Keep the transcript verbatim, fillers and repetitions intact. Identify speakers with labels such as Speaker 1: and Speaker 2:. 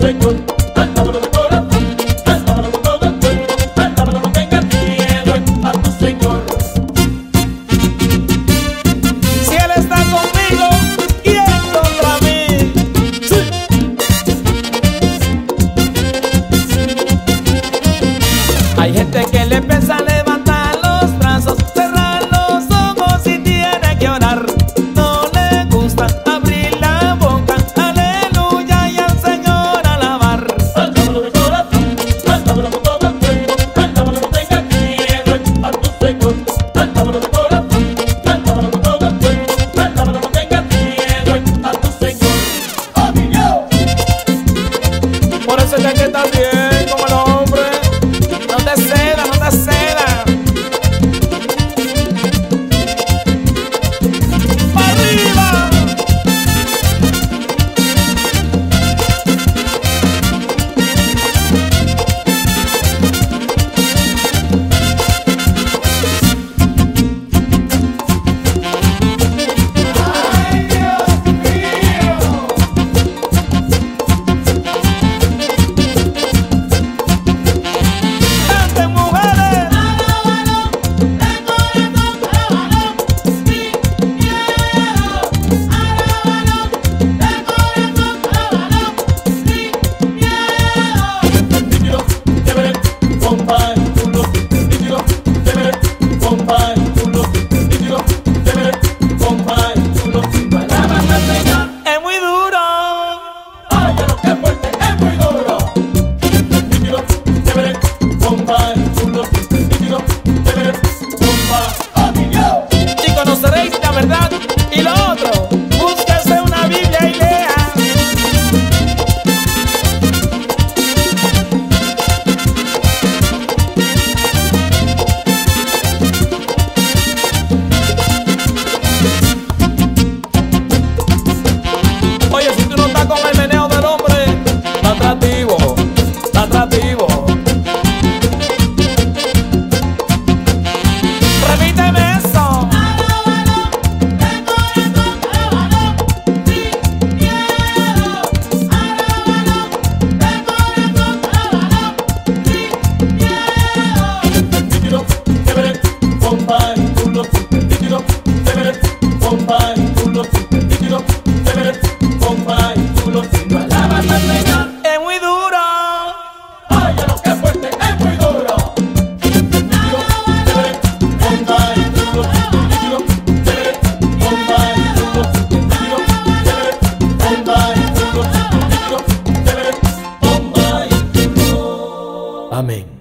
Speaker 1: Señor. Alábalo de corazón, alábalo con todo el cuerpo, alábalo, no tengas miedo a tu Señor.
Speaker 2: Si Él está conmigo, ¿quién contra mí? Sí. Hay gente que le pesa levantar los brazos, cerrar los ojos y tiene que orar. No le gusta abrir la boca, aleluya, y al Señor alabar.
Speaker 1: Alábalo de corazón, alábalo con todo el cuerpo, alábalo, no tengas miedo a tu Señor. Alábalo de corazón, alábalo con todo el cuerpo, alábalo, no tengas miedo a tu Señor. ¡Oh, mi Dios!
Speaker 2: Por eso es que hay que estar bien como el hombre. No te cedas, no te cedas. ¡Arriba!
Speaker 1: ¡Ay, Dios mío!
Speaker 2: ¡Canten, mujeres!
Speaker 1: Alábalo, de corazón, alábalo, sin miedo. Alábalo, de corazón, alábalo, sin miedo. Nítido, chévere, bomba y chulo. Nítido, chévere, bomba y chulo. Nítido, chévere, bomba y chulo. Alaban al Señor.
Speaker 2: Es muy duro.
Speaker 1: ¡Ay, a lo que fuerte, es muy duro! Nítido, chévere, bomba y chulo. Nítido, chévere, bomba. ¡Oh, mi Dios!
Speaker 2: Y conoceréis la verdad y lo otro. Búsquese una Biblia y lea. Oye, si tú no estás con el meneo del hombre, está atractivo, está atractivo. Repíteme eso.
Speaker 1: Alábalo, de corazón, alábalo, sin miedo. Alábalo, de corazón, alábalo, sin miedo. Nítido, chévere, bomba y chulo. Nítido, chévere, bomba y chulo. Nítido, chévere, bomba y chulo. Alaban al Señor.
Speaker 2: Es muy duro.
Speaker 1: ¡Ay, a lo que fuerte, es muy duro! Nítido, chévere, bomba y chulo. Nítido, chévere, bomba y chulo. Nítido, chévere, bomba y chulo. Nítido, chévere, bomba y chulo.
Speaker 2: Amén.